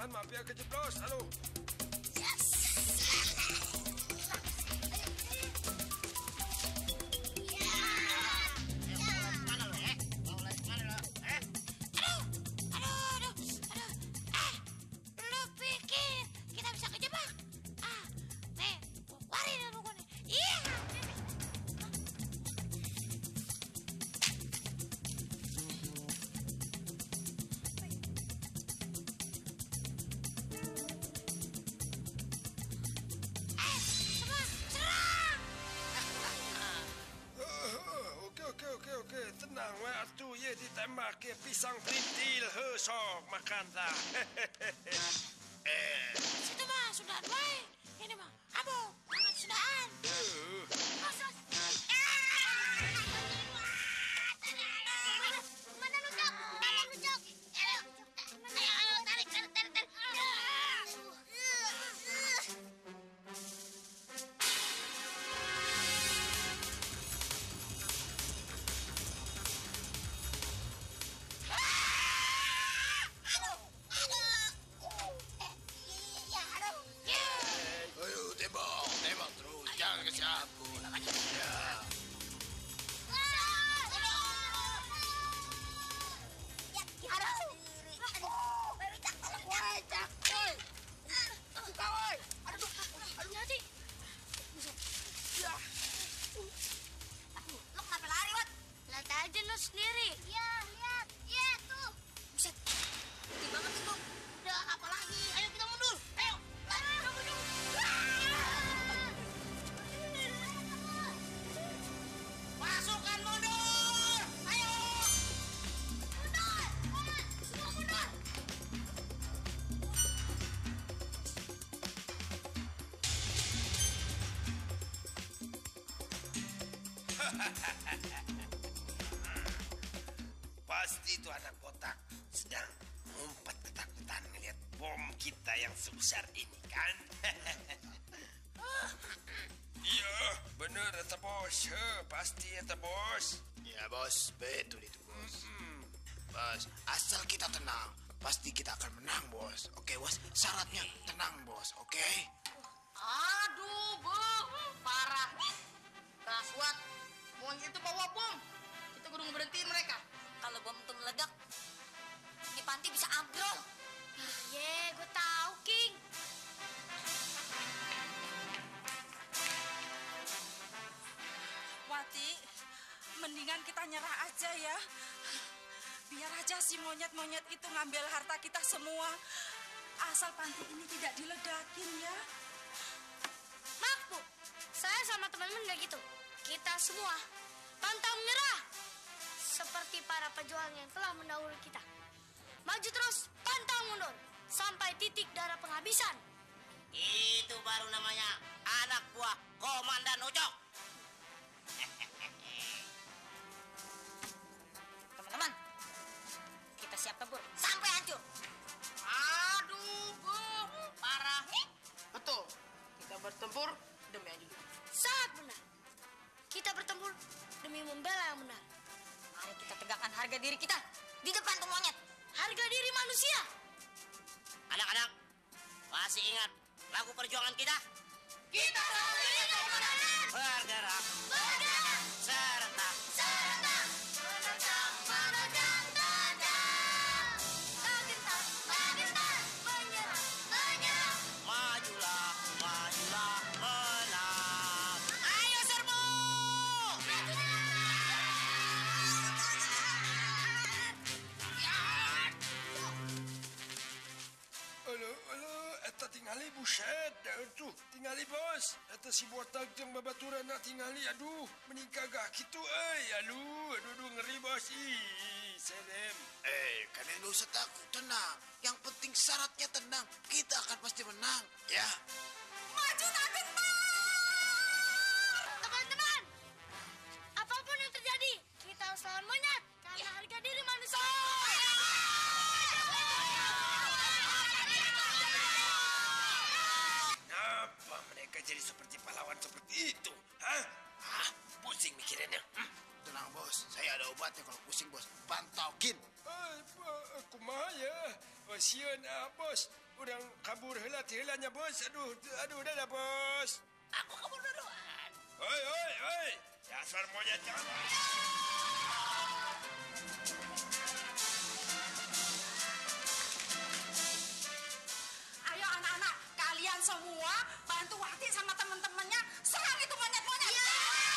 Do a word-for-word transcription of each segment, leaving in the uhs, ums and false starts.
Tahan maaf ya kejeblos. Halo. Tenang, waktu ye ditembak ke pisang perintil, he sok makan dah. Eh, situ mah sudah dua. Ini mah, abu, sangat sudahan. Mana lucok? Mana lucok? Ayo, ayo, ayo, tarik, tarik, tarik, tarik. Jangan kasih aku. Ya. Lo kenapa lari, Wat? Lihat aja lo sendiri. Iya, lihat. Iya, tuh. Buset. Gede banget itu. Udah, apa lagi? Ayo kita mundur. Ayo. Lari, kita mundur. Pasukan mundur. Ayo. Mundur. Ayo, semua mundur. Pasti itu anak botak sedang ngumpet ketakutan ngeliat bom kita yang sebesar ini kan? Iya, bener eta bos. He, pasti eta bos. Ya bos, betul itu bos. Mm-hmm. Bos, asal kita tenang, pasti kita akan menang bos. Oke bos, syaratnya tenang bos, oke? Aduh, bom, parah. Kaswat, monyet itu bawa bom. Kita kudu berhentiin mereka. Kalau bom itu meledak, di panti bisa ambrol. Ye, gue tahu, King. Wati, mendingan kita nyerah aja ya. Biar aja si monyet-monyet itu ngambil harta kita semua. Asal panti ini tidak diledakin ya. Maaf, Bu. Saya sama teman-teman nggak gitu. Kita semua pantang menyerah. Seperti para pejuang yang telah mendahului kita. Maju terus, pantang mundur. Sampai titik darah penghabisan. Itu baru namanya anak buah Komandan Ucok. Teman-teman, kita siap tempur sampai hancur. Aduh, bom, parah. Betul, kita bertempur demi aju. Sangat benar. Kita bertempur demi membela yang benar. Mari kita tegakkan harga diri kita di depan tuh monyet. Harga diri manusia. Anak-anak, masih ingat lagu perjuangan kita? Kita bergerak, bergerak, serentak, serentak, menerjang, menerjang, menerjang. Bergerak, bergerak, menyerang, menyerang. majulah, majulah, menang. Ayo serbu! Alo, alo, eta tingali buset, dah tuh, tingali bos. Eta si botak jeung babaturan nak tingali, aduh, meningkagah gitu, eh, aduh, aduh, aduh, ngeri bos, ih, serem. Eh, kalian gak usah takut, tenang. Yang penting syaratnya tenang. Kita akan pasti menang, ya. Maju tak gempar! Teman-teman, apapun yang terjadi, kita harus lawan monyet. Karena harga diri manusia. Kenapa mereka jadi seperti pahlawan seperti itu? Hah? Hah? Pusing mikirannya. Hmm? Tenang bos, saya ada obatnya kalau pusing bos. Pantaukin. Eh, aku mah ya. bos, sieun ah, bos. Urang kabur heula ti heulanya bos. Aduh, aduh dah dah bos. Aku kabur duluan. Hoi, hoi, hoi. Dasar monyet jangan. Ayo anak-anak, kalian semua bantu Wati sama teman-temannya serang itu monyet-monyet. Ya.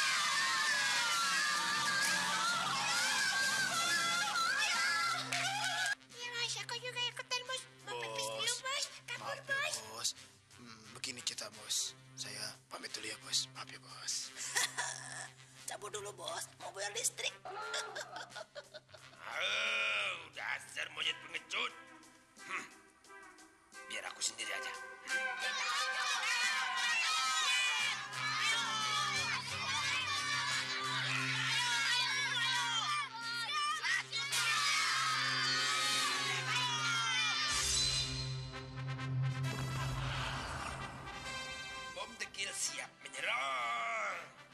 Ya mas, aku juga ikutan bos. Bapak Bos. dulu bos. Kabur Maaf ya, bos. bos. Hmm, begini kita, bos. Saya pamit dulu ya, bos. Maaf ya, bos. Cabut dulu bos, mau bayar listrik. Oh, dasar monyet pengecut. Hmm. Biar aku sendiri aja. Bom dekil siap menyerang.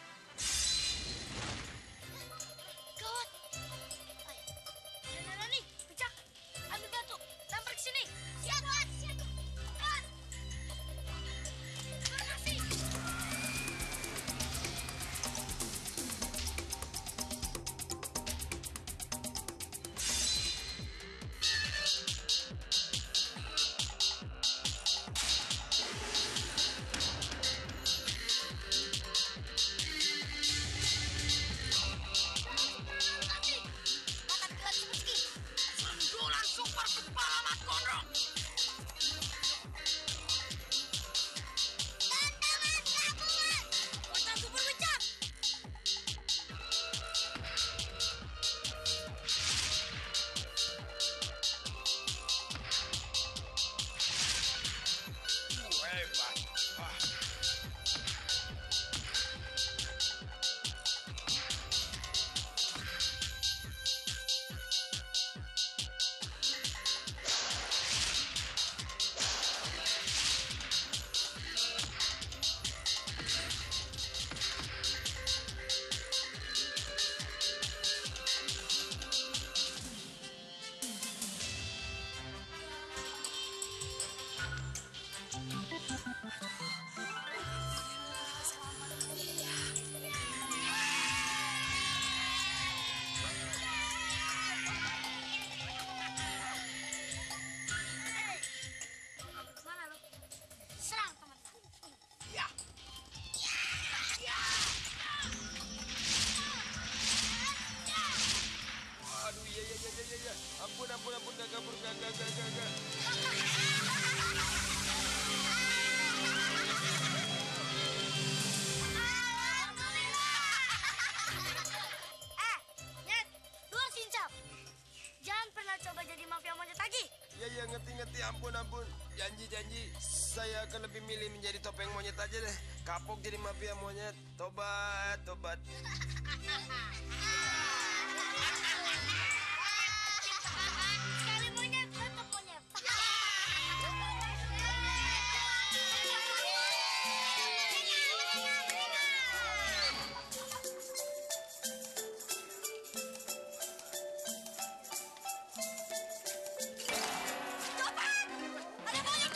Gawat. Ayo. Nana nih, pecah. Ambil batu. Lempar ke sini. Siap bos. Siap. Bos. Makasih. Makasih. Makan gelas rezeki. Sundulan super kepala Mas Gondrong. Tantangan gabungan. Bocah super becak. Uh, hebat. Ah. Mana lu? Serang teman. Ya. Aduh, ya, ya, ya, ya, ya, ya. Ampun, ampun, ampun, gak kabur, gak, gak, gak, gak, gak. Eh, Nyet, dua sincap. Jangan pernah coba jadi mafia monyet lagi. Ya, ya, ngerti, ngerti, ampun, ampun. Janji, janji. Saya akan lebih milih menjadi topeng monyet aja deh. Kapok jadi mafia monyet. Tobat, tobat. Sekali monyet, tetap monyet. Ada monyet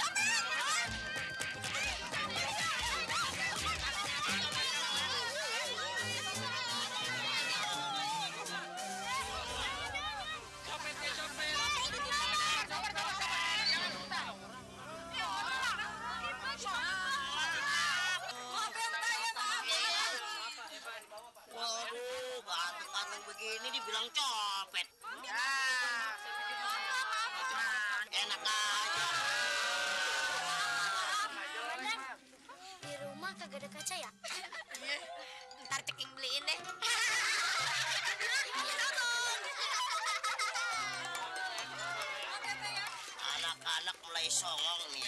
Waduh, ganteng-ganteng begini dibilang copet. Ya. Enak aja. Di rumah kagak ada kaca ya? Ntar ceking beliin deh. Anak-anak mulai songong nih.